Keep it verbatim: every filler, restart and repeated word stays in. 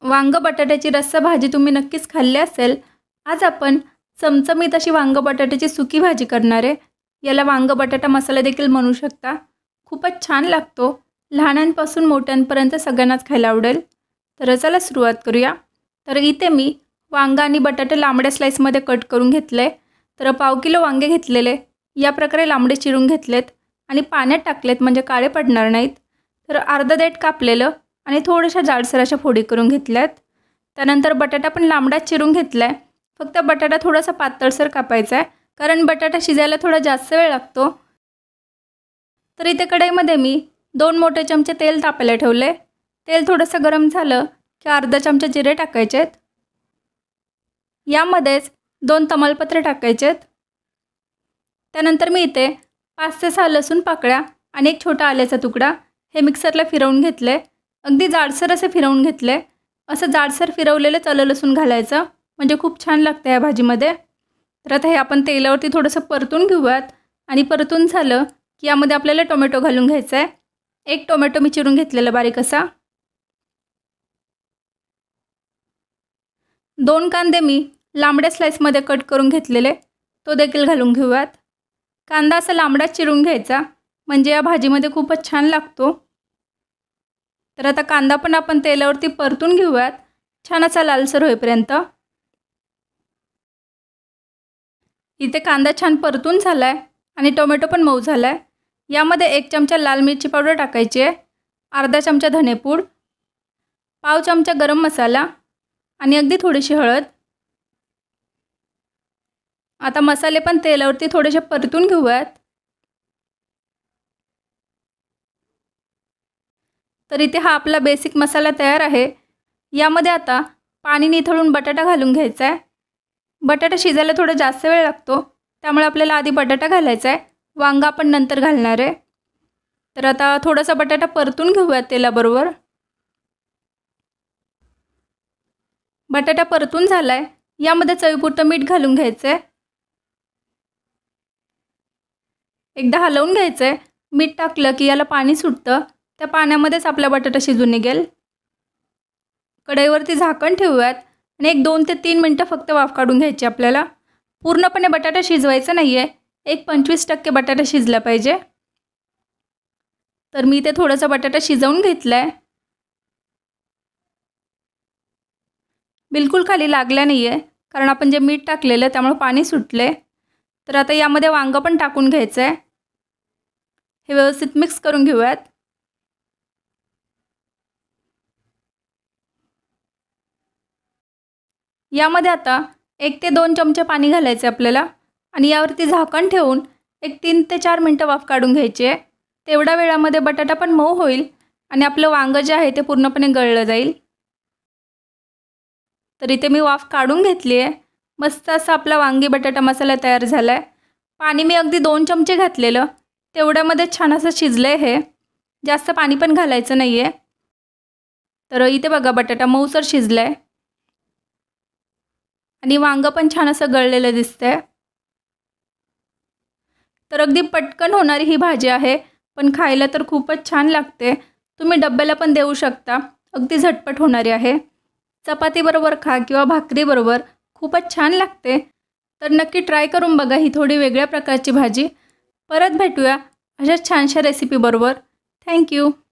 वांग बटाट्याची रस्सा भाजी तुम्ही नक्कीच खाल्ली असेल। आज आपण चमचमीत अशी वांग बटाट्याची सुकी भाजी करणार आहे। याला वांग बटाटा मसाला देखील म्हणू शकता। खूपच छान लागतो, लहानांपासून मोठ्यांपर्यंत सगळ्यांनाच खायला आवडेल। तर चला सुरुवात करूया। तर इथे मी वांग आणि बटाटे लांबड्या स्लाइसमध्ये कट करून घेतले। तर पाव किलो वांगे घेतलेले या प्रकारे लांबडे चिरून घेतलेत आणि पाण्यात टाकलेत म्हणजे काळे पडणार नाहीत। तर अर्धा देठ कापलेलं आणि थोड्याशा जाडसर अशा फोडी करून घेतल्यात। त्यानंतर बटाटा पण लांबडाच चिरून घेतलाय, फक्त बटाटा थोडासा पातळसर कापायचा आहे कारण बटाटा शिजायला थोडा जास्त वेळ लागतो। तर इथे कढईमध्ये मी दोन मोठे चमचे तेल तापायला ठेवले। तेल थोडंसं गरम झालं की अर्धा चमचा जिरे टाकायचे आहेत। यामध्येच दोन तमालपत्र टाकायचे आहेत। त्यानंतर मी इथे पाच ते सहा लसूण पाकळ्या आणि एक छोटा आल्याचा तुकडा हे मिक्सरला फिरवून घेतले। अगदी जाडसर असे फिरवून घेतले। असं जाडसर फिरवलेलं आलं लसूण घालायचं म्हणजे खूप छान लागतं या भाजीमध्ये। तर आता हे आपण तेलावरती थोडंसं परतून घेऊयात आणि परतून झालं की यामध्ये आपल्याला टोमॅटो घालून घ्यायचा आहे। एक टोमॅटो मी चिरून घेतलेला बारीक असा। दोन कांदे मी लांबड्या स्लाइसमध्ये कट करून घेतलेले तो देखील घालून घेऊयात। कांदा असा लांबडाच चिरून घ्यायचा म्हणजे या भाजीमध्ये खूपच छान लागतो। तर आता कांदा पण आपण तेलावरती परतून घेऊयात छान असा लालसर होईपर्यंत। इथे कांदा छान परतून झालाय आणि टोमॅटो पण मऊ झालाय। यामध्ये एक चमचा लाल मिरची पावडर टाकायची आहे, अर्धा चमचा धनेपूड, पाव चमचा गरम मसाला आणि अगदी थोडीशी हळद। आता मसाले पण तेलावरती थोडेसे परतून घेऊयात। तर इथे हा आपला बेसिक मसाला तयार आहे। यामध्ये आता पाणी निथळून बटाटा घालून घ्यायचा आहे। बटाटा शिजायला थोडा जास्त वेळ लागतो त्यामुळे आपल्याला आधी बटाटा घालायचा आहे, वांगा आपण नंतर घालणार आहे। तर आता थोडासा बटाटा परतून घेऊयात तेलाबरोबर। बटाटा परतून झालाय, यामध्ये चवीपुरतं मीठ घालून घ्यायचं आहे। एकदा हलवून घ्यायचं आहे। मीठ टाकलं की याला पाणी सुटतं, त्या पाण्यामध्येच आपला बटाटा शिजून निघेल। कढईवरती झाकण ठेवूयात आणि एक दोन ते तीन मिनटं फक्त वाफ काढून घ्यायची आपल्याला। पूर्णपणे बटाटा शिजवायचा नाही आहे, एक पंचवीस टक्के बटाटा शिजला पाहिजे। तर मी इथे थोडासा बटाटा शिजवून घेतला आहे, बिलकुल खाली लागला नाही आहे कारण आपण जे मीठ टाकलेलं त्यामुळे पाणी सुटले। तर आता यामध्ये वांग पण टाकून घ्यायचं आहे, हे व्यवस्थित मिक्स करून घेऊयात। यामध्ये आता एक ते दोन चमचे पाणी घालायचे आपल्याला आणि यावरती झाकण ठेवून एक तीन ते चार मिनटं वाफ काढून घ्यायची आहे। तेवढ्या वेळामध्ये बटाटा पण मऊ होईल आणि आपलं वांग जे आहे ते पूर्णपणे गळलं जाईल। तर इथे मी वाफ काढून घेतली आहे। मस्त असा आपला वांगी बटाटा मसाला तयार झाला आहे। पाणी मी अगदी दोन चमचे घातलेलं, तेवढ्यामध्ये छान असं शिजलं आहे हे, जास्त पाणी पण घालायचं नाही आहे। तर इथे बघा बटाटा मऊसर शिजला आहे आणि वांग पण छान असं गळलेलं दिसतंय। तर अगदी पटकन होणारी ही भाजी आहे, पण खायला तर खूपच छान लागते। तुम्ही डब्याला पण देऊ शकता, अगदी झटपट होणारी आहे। चपातीबरोबर खा किंवा भाकरीबरोबर खूपच छान लागते। तर नक्की ट्राय करून बघा ही थोडी वेगळ्या प्रकारची भाजी। परत भेटूया अशाच छानशा रेसिपीबरोबर। थँक्यू।